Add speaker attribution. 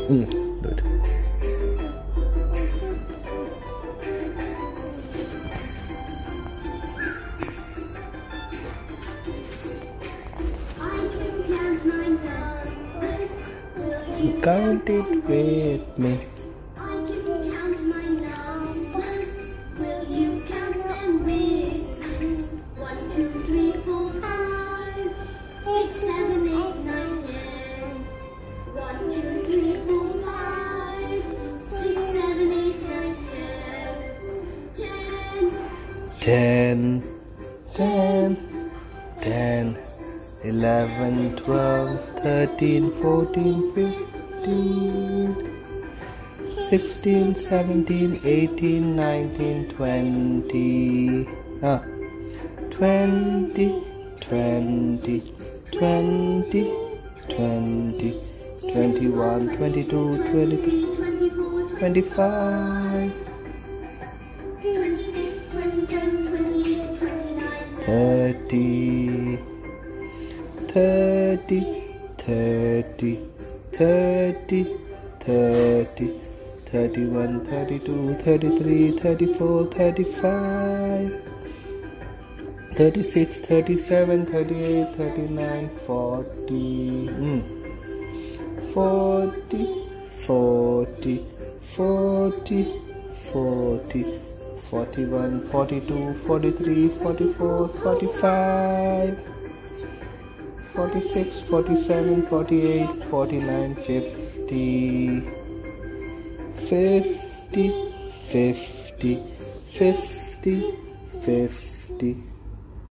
Speaker 1: Do it. Count it with me.
Speaker 2: I can count my numbers. Will you count them with me? 1, 2, 3, 4, 5, 6, 7, 8, 9, 10. 1, 2, 3, 4, 5, 6, 7, 8, 9, 10.
Speaker 1: 10, 10, 11, 12, 13, 14, 15, 16, 17, 18, 19, 20, 20, 20, 20, 20, 21, 22, 23, 25,
Speaker 2: 26, 27, 28, 29,
Speaker 1: 30, 30, 30, 30, 30, 31, 32, 33, 34, 35, 36, 37, 38, 39, 40, 40, 40, 40, 40, 41, 42, 43, 44, 45, 46, 47, 48, 49, 50, 50, 50, 50, 50,